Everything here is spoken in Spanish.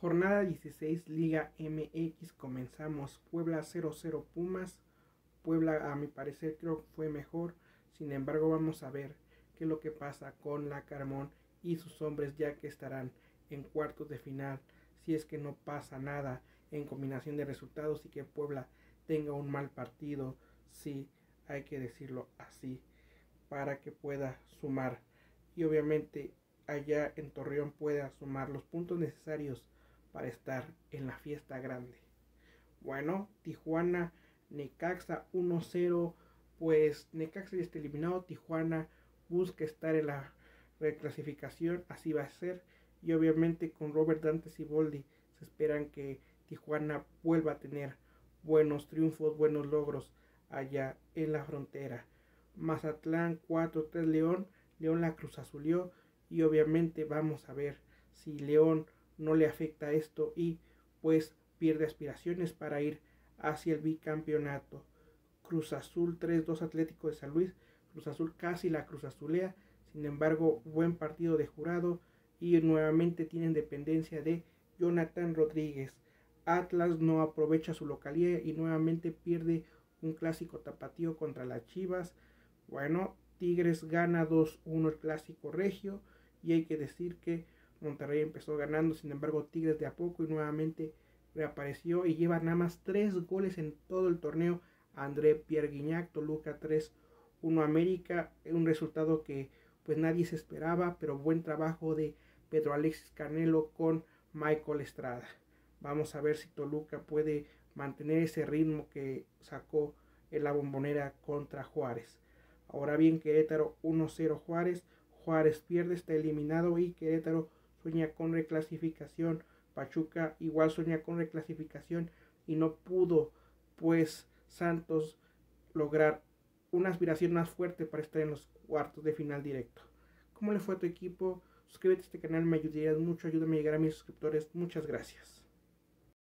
Jornada 16, Liga MX, comenzamos. Puebla 0-0 Pumas. Puebla, a mi parecer, creo que fue mejor. Sin embargo, vamos a ver qué es lo que pasa con la Carmón y sus hombres, ya que estarán en cuartos de final. Si es que no pasa nada en combinación de resultados y que Puebla tenga un mal partido, sí, hay que decirlo así, para que pueda sumar. Y obviamente allá en Torreón pueda sumar los puntos necesarios para estar en la fiesta grande. Bueno, Tijuana, Necaxa 1-0, pues Necaxa ya está eliminado, Tijuana busca estar en la reclasificación, así va a ser, y obviamente con Robert Dante Siboldi se esperan que Tijuana vuelva a tener buenos triunfos, buenos logros allá en la frontera. Mazatlán 4-3 León, León la Cruz Azulió, y obviamente vamos a ver si León no le afecta esto y pues pierde aspiraciones para ir hacia el bicampeonato. Cruz Azul 3-2 Atlético de San Luis, Cruz Azul casi la Cruz Azulea, sin embargo buen partido de Jurado y nuevamente tienen dependencia de Jonathan Rodríguez. Atlas no aprovecha su localía y nuevamente pierde un clásico tapatío contra las Chivas. Bueno, Tigres gana 2-1 el clásico regio y hay que decir que Monterrey empezó ganando, sin embargo Tigres de a poco y nuevamente reapareció y lleva nada más 3 goles en todo el torneo. André Pierre Guignac, Toluca 3-1 América, un resultado que pues nadie se esperaba, pero buen trabajo de Pedro Alexis Canelo con Michael Estrada. Vamos a ver si Toluca puede mantener ese ritmo que sacó en la Bombonera contra Juárez. Ahora bien, Querétaro 1-0 Juárez, Juárez pierde, está eliminado y Querétaro sueña con reclasificación. Pachuca igual sueña con reclasificación y no pudo pues Santos lograr una aspiración más fuerte para estar en los cuartos de final directo. ¿Cómo le fue a tu equipo? Suscríbete a este canal, me ayudarías mucho, ayúdame a llegar a mis suscriptores. Muchas gracias.